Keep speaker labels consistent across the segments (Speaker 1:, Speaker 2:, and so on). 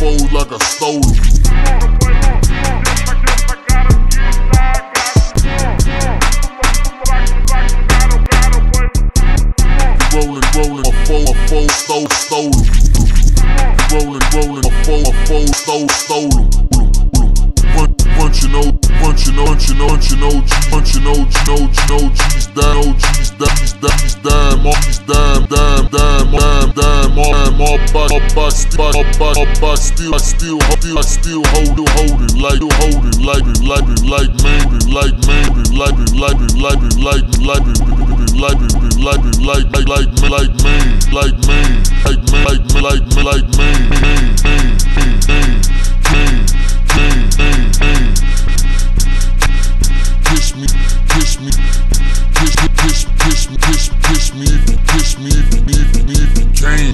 Speaker 1: foes like I stole them. Rolling, my foe stole them. Rolling, my foe stole them. Punching OGs down, all box still holding like Kiss me if you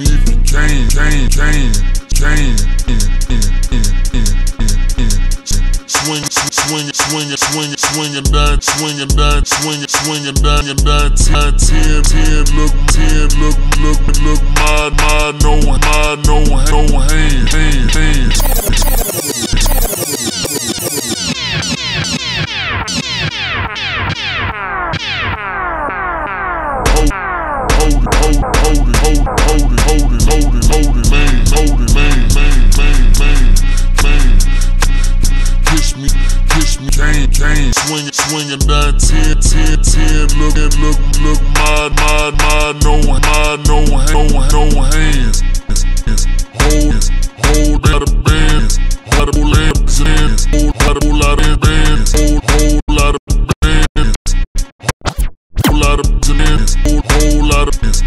Speaker 1: can. Swinging down, 10, look, my no hands. Kiss me, cane. Swinging down, 10, look, my no hands. Hold out of bands, hold a whole lot of bands, whole lot of bands, whole lot of bands, whole lot of bands,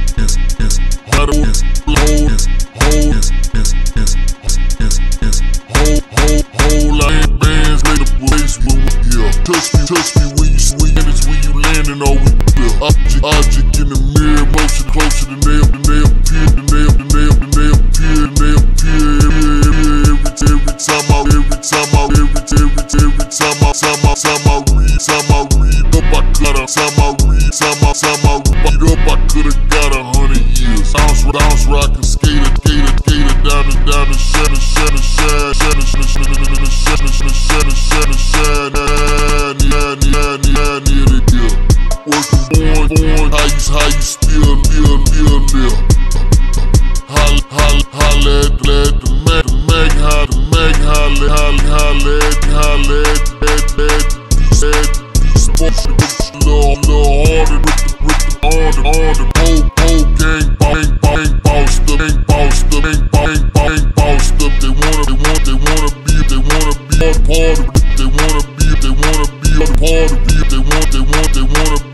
Speaker 1: touch me when you landing on me. Object in the mirror, motion closer than nail appear. I could've got 100 years. Bounce, rockin', skater down the shine. Working how you still live. Holla at the mag, holla at sports, little harder with the whole gang bossed up. They wanna be a part of it. They wanna be a part of it. They wanna be a part of it.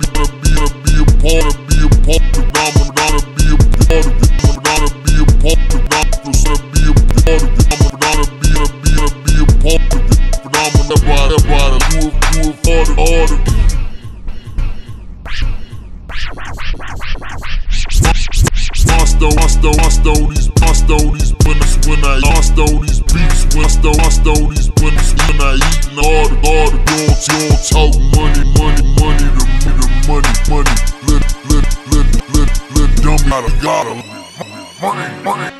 Speaker 1: When I eatin' all the don't talk money Let dummy gotta money.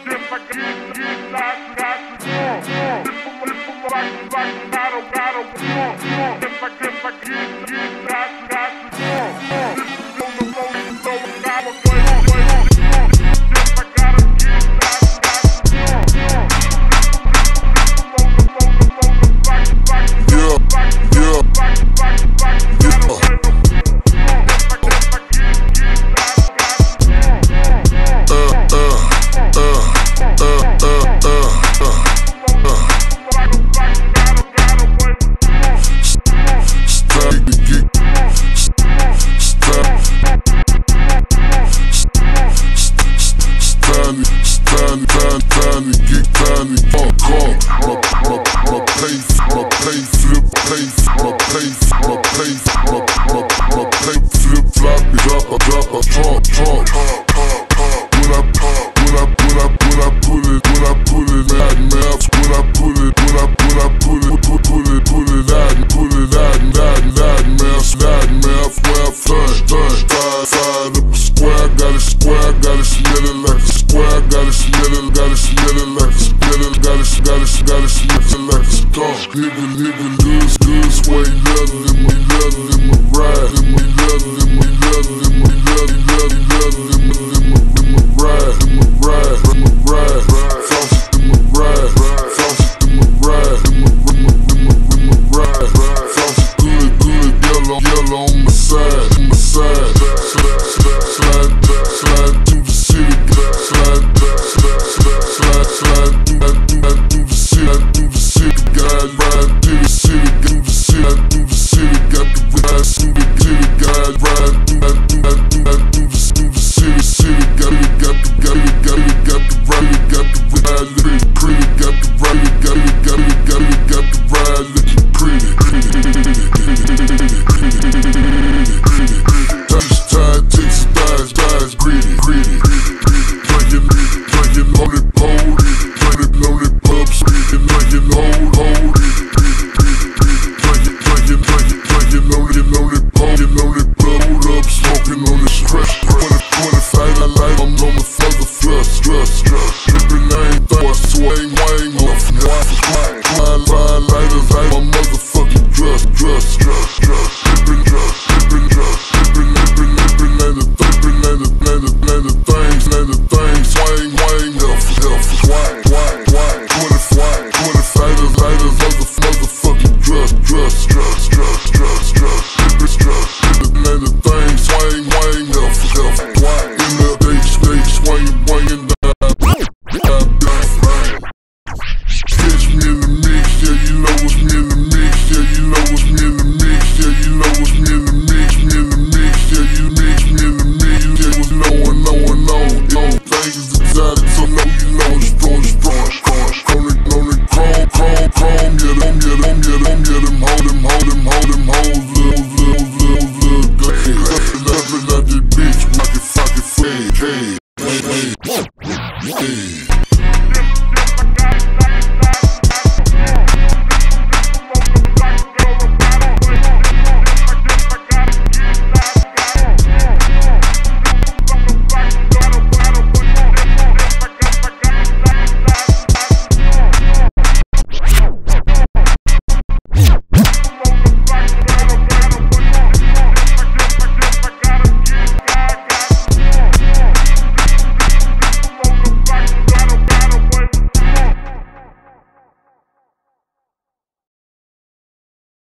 Speaker 1: Nigga, good sway, leather in my ride. In my ride. Faucet in my ride. Faucet in my ride. In my ride. Faucet good, yellow on my side. On my side. Slide through the city. Slide through the city. Guys ride through the city. Through the city. Got the ride through the city. Guys ride through the city. Got the ride looking pretty. Got the ride looking pretty. Tired, Texas thighs, greedy. Drinking on it pole, drinking on it pubs, drinking hold. Drinking on it pole, hold up, smoking on the stress. 25 I light, I'm on my father thrust. Drippin' everything, swing, wang, off. Fire lighters, my motherfucking dress. Drippin', and the things, swing, wang, off. 25 lighters, motherfucking dress. And the things, swing, wang, off. In the day, swinging down. Catch me in the mix, yeah, you know it's me in the mix, yeah, you know it's me in the mix, yeah, you know it's me in the mix, yeah, you mix me in the mix, yeah, was no one, yo, things is exotic, so know you know it's strong, on the chrome, yeah, them hoes, little good, loving out that bitch, fucking fade, hey.